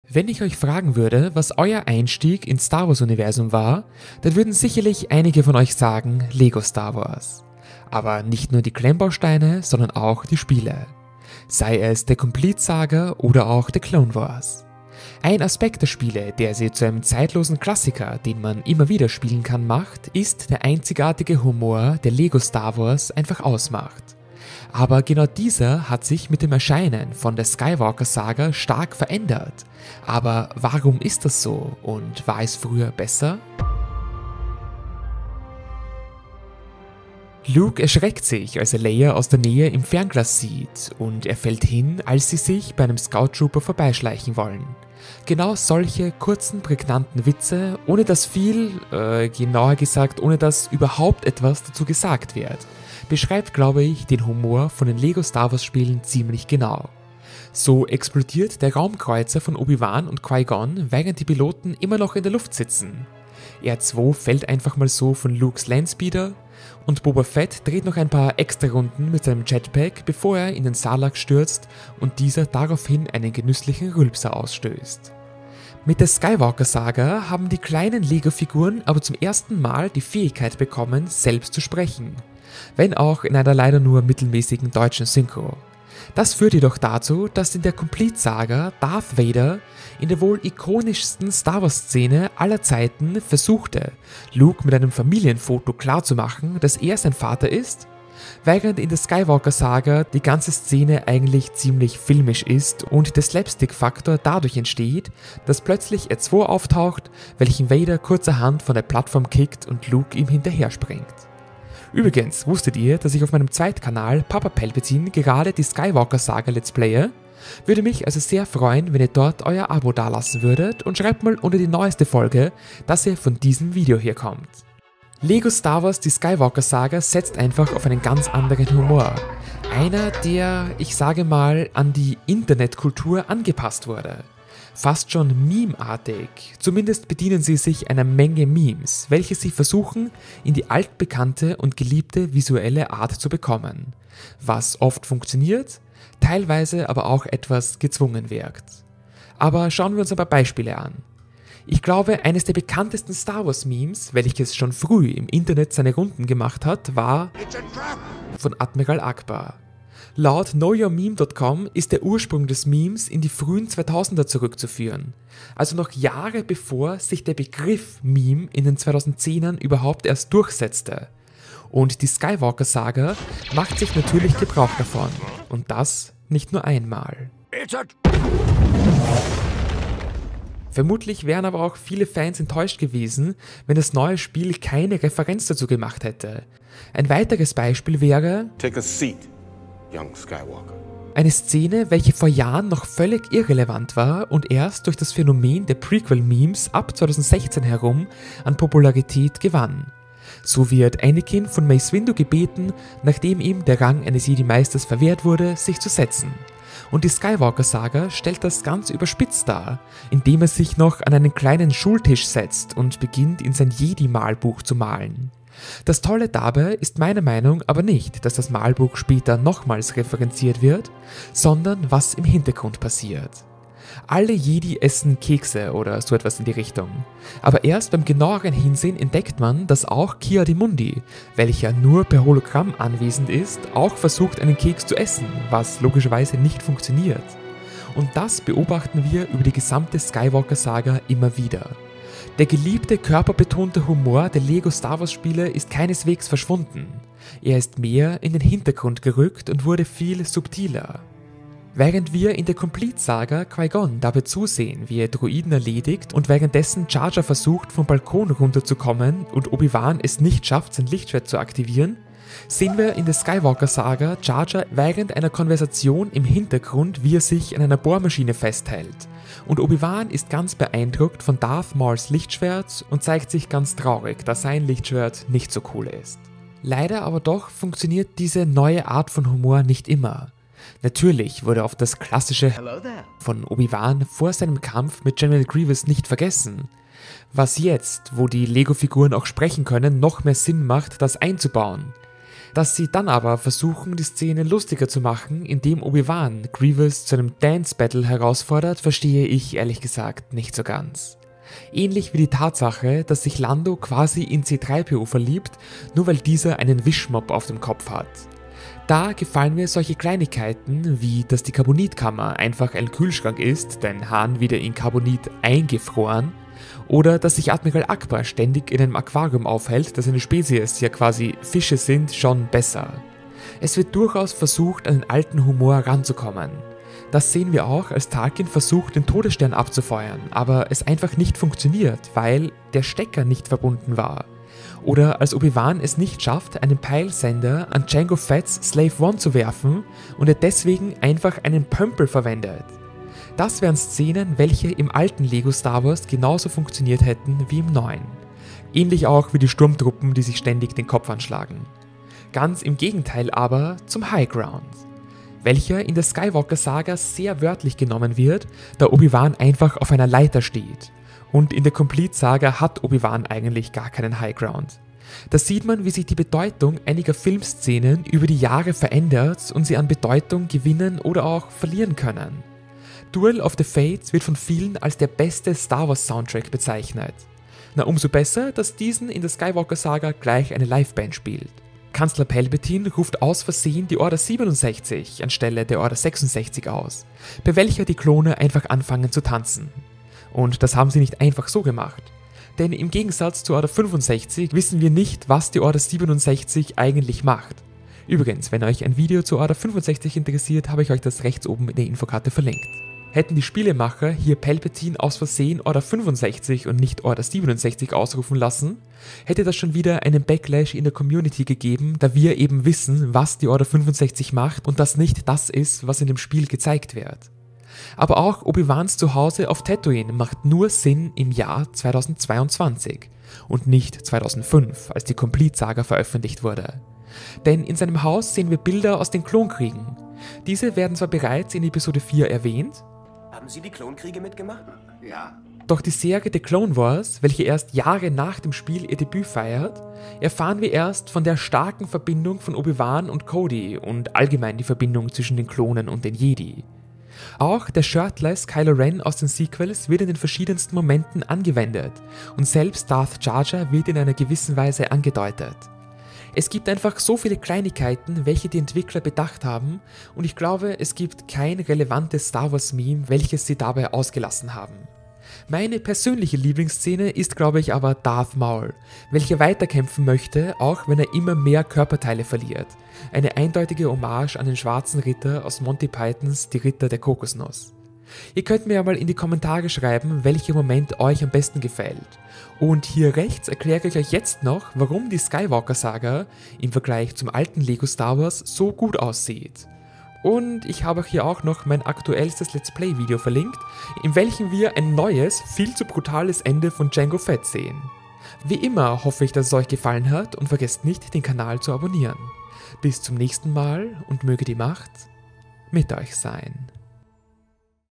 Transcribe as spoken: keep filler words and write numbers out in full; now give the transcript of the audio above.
Wenn ich euch fragen würde, was euer Einstieg ins Star Wars Universum war, dann würden sicherlich einige von euch sagen Lego Star Wars. Aber nicht nur die Klemmbausteine, sondern auch die Spiele. Sei es der Complete Saga oder auch der Clone Wars. Ein Aspekt der Spiele, der sie zu einem zeitlosen Klassiker, den man immer wieder spielen kann, macht, ist der einzigartige Humor, der Lego Star Wars einfach ausmacht. Aber genau dieser hat sich mit dem Erscheinen von der Skywalker-Saga stark verändert. Aber warum ist das so und war es früher besser? Luke erschreckt sich, als er Leia aus der Nähe im Fernglas sieht und er fällt hin, als sie sich bei einem Scout Trooper vorbeischleichen wollen. Genau solche kurzen, prägnanten Witze, ohne dass viel, äh, genauer gesagt, ohne dass überhaupt etwas dazu gesagt wird, beschreibt, glaube ich, den Humor von den Lego Star Wars Spielen ziemlich genau. So explodiert der Raumkreuzer von Obi-Wan und Qui-Gon, während die Piloten immer noch in der Luft sitzen. R zwei fällt einfach mal so von Lukes Landspeeder und Boba Fett dreht noch ein paar extra Runden mit seinem Jetpack, bevor er in den Sarlacc stürzt und dieser daraufhin einen genüsslichen Rülpser ausstößt. Mit der Skywalker-Saga haben die kleinen Lego-Figuren aber zum ersten Mal die Fähigkeit bekommen, selbst zu sprechen. Wenn auch in einer leider nur mittelmäßigen deutschen Synchro. Das führt jedoch dazu, dass in der Complete Saga Darth Vader in der wohl ikonischsten Star Wars Szene aller Zeiten versuchte, Luke mit einem Familienfoto klarzumachen, dass er sein Vater ist, während in der Skywalker Saga die ganze Szene eigentlich ziemlich filmisch ist und der Slapstick-Faktor dadurch entsteht, dass plötzlich R zwei auftaucht, welchen Vader kurzerhand von der Plattform kickt und Luke ihm hinterher springt. Übrigens, wusstet ihr, dass ich auf meinem Zweitkanal Papa Palpatine gerade die Skywalker-Saga Let's Playe? Würde mich also sehr freuen, wenn ihr dort euer Abo dalassen würdet und schreibt mal unter die neueste Folge, dass ihr von diesem Video hier kommt. Lego Star Wars die Skywalker-Saga setzt einfach auf einen ganz anderen Humor. Einer, der, ich sage mal, an die Internetkultur angepasst wurde. Fast schon Meme-artig, zumindest bedienen sie sich einer Menge Memes, welche sie versuchen, in die altbekannte und geliebte visuelle Art zu bekommen, was oft funktioniert, teilweise aber auch etwas gezwungen wirkt. Aber schauen wir uns ein paar Beispiele an. Ich glaube, eines der bekanntesten Star Wars Memes, welches schon früh im Internet seine Runden gemacht hat, war von Admiral Akbar. Laut know your meme dot com ist der Ursprung des Memes in die frühen zweitausender zurückzuführen, also noch Jahre bevor sich der Begriff Meme in den zweitausendzehnern überhaupt erst durchsetzte. Und die Skywalker-Saga macht sich natürlich Gebrauch davon, und das nicht nur einmal. Vermutlich wären aber auch viele Fans enttäuscht gewesen, wenn das neue Spiel keine Referenz dazu gemacht hätte. Ein weiteres Beispiel wäre Take a seat, young Skywalker. Eine Szene, welche vor Jahren noch völlig irrelevant war und erst durch das Phänomen der Prequel-Memes ab zweitausendsechzehn herum an Popularität gewann. So wird Anakin von Mace Windu gebeten, nachdem ihm der Rang eines Jedi-Meisters verwehrt wurde, sich zu setzen. Und die Skywalker-Saga stellt das ganz überspitzt dar, indem er sich noch an einen kleinen Schultisch setzt und beginnt, in sein Jedi-Malbuch zu malen. Das Tolle dabei ist meiner Meinung aber nicht, dass das Malbuch später nochmals referenziert wird, sondern was im Hintergrund passiert. Alle Jedi essen Kekse oder so etwas in die Richtung. Aber erst beim genaueren Hinsehen entdeckt man, dass auch Ki-Adi-Mundi, welcher nur per Hologramm anwesend ist, auch versucht, einen Keks zu essen, was logischerweise nicht funktioniert. Und das beobachten wir über die gesamte Skywalker-Saga immer wieder. Der geliebte, körperbetonte Humor der Lego Star Wars Spiele ist keineswegs verschwunden. Er ist mehr in den Hintergrund gerückt und wurde viel subtiler. Während wir in der Complete Saga Qui-Gon dabei zusehen, wie er Droiden erledigt und währenddessen Jar Jar versucht, vom Balkon runterzukommen und Obi-Wan es nicht schafft, sein Lichtschwert zu aktivieren, sehen wir in der Skywalker-Saga Jar Jar während einer Konversation im Hintergrund, wie er sich an einer Bohrmaschine festhält. Und Obi-Wan ist ganz beeindruckt von Darth Mauls Lichtschwert und zeigt sich ganz traurig, da sein Lichtschwert nicht so cool ist. Leider aber doch funktioniert diese neue Art von Humor nicht immer. Natürlich wurde auf das klassische von Obi-Wan vor seinem Kampf mit General Grievous nicht vergessen. Was jetzt, wo die Lego-Figuren auch sprechen können, noch mehr Sinn macht, das einzubauen. Dass sie dann aber versuchen, die Szene lustiger zu machen, indem Obi-Wan Grievous zu einem Dance-Battle herausfordert, verstehe ich ehrlich gesagt nicht so ganz. Ähnlich wie die Tatsache, dass sich Lando quasi in C drei P O verliebt, nur weil dieser einen Wischmopp auf dem Kopf hat. Da gefallen mir solche Kleinigkeiten, wie dass die Carbonitkammer einfach ein Kühlschrank ist, denn Han wieder in Carbonit eingefroren, oder dass sich Admiral Ackbar ständig in einem Aquarium aufhält, das eine Spezies ja quasi Fische sind, schon besser. Es wird durchaus versucht, an den alten Humor ranzukommen. Das sehen wir auch, als Tarkin versucht, den Todesstern abzufeuern, aber es einfach nicht funktioniert, weil der Stecker nicht verbunden war. Oder als Obi-Wan es nicht schafft, einen Peilsender an Jango Fett's Slave One zu werfen und er deswegen einfach einen Pömpel verwendet. Das wären Szenen, welche im alten Lego Star Wars genauso funktioniert hätten wie im neuen. Ähnlich auch wie die Sturmtruppen, die sich ständig den Kopf anschlagen. Ganz im Gegenteil aber zum High Ground, welcher in der Skywalker-Saga sehr wörtlich genommen wird, da Obi-Wan einfach auf einer Leiter steht. Und in der Complete-Saga hat Obi-Wan eigentlich gar keinen High Ground. Da sieht man, wie sich die Bedeutung einiger Filmszenen über die Jahre verändert und sie an Bedeutung gewinnen oder auch verlieren können. Duel of the Fates wird von vielen als der beste Star Wars Soundtrack bezeichnet. Na, umso besser, dass diesen in der Skywalker-Saga gleich eine Liveband spielt. Kanzler Palpatine ruft aus Versehen die Order siebenundsechzig anstelle der Order sechsundsechzig aus, bei welcher die Klone einfach anfangen zu tanzen. Und das haben sie nicht einfach so gemacht. Denn im Gegensatz zur Order fünfundsechzig wissen wir nicht, was die Order siebenundsechzig eigentlich macht. Übrigens, wenn euch ein Video zur Order fünfundsechzig interessiert, habe ich euch das rechts oben in der Infokarte verlinkt. Hätten die Spielemacher hier Palpatine aus Versehen Order fünfundsechzig und nicht Order siebenundsechzig ausrufen lassen, hätte das schon wieder einen Backlash in der Community gegeben, da wir eben wissen, was die Order fünfundsechzig macht und das nicht das ist, was in dem Spiel gezeigt wird. Aber auch Obi-Wans Zuhause auf Tatooine macht nur Sinn im Jahr zweitausendzweiundzwanzig und nicht zweitausendfünf, als die Complete-Saga veröffentlicht wurde. Denn in seinem Haus sehen wir Bilder aus den Klonkriegen. Diese werden zwar bereits in Episode vier erwähnt, haben Sie die Klonkriege mitgemacht? Ja. doch die Serie The Clone Wars, welche erst Jahre nach dem Spiel ihr Debüt feiert, erfahren wir erst von der starken Verbindung von Obi-Wan und Cody und allgemein die Verbindung zwischen den Klonen und den Jedi. Auch der Shirtless Kylo Ren aus den Sequels wird in den verschiedensten Momenten angewendet und selbst Darth Jar Jar wird in einer gewissen Weise angedeutet. Es gibt einfach so viele Kleinigkeiten, welche die Entwickler bedacht haben und ich glaube, es gibt kein relevantes Star Wars Meme, welches sie dabei ausgelassen haben. Meine persönliche Lieblingsszene ist, glaube ich, aber Darth Maul, welcher weiterkämpfen möchte, auch wenn er immer mehr Körperteile verliert. Eine eindeutige Hommage an den schwarzen Ritter aus Monty Pythons Die Ritter der Kokosnuss. Ihr könnt mir ja mal in die Kommentare schreiben, welcher Moment euch am besten gefällt. Und hier rechts erkläre ich euch jetzt noch, warum die Skywalker-Saga im Vergleich zum alten Lego Star Wars so gut aussieht. Und ich habe hier auch noch mein aktuellstes Let's Play Video verlinkt, in welchem wir ein neues, viel zu brutales Ende von Jango Fett sehen. Wie immer hoffe ich, dass es euch gefallen hat und vergesst nicht, den Kanal zu abonnieren. Bis zum nächsten Mal und möge die Macht mit euch sein.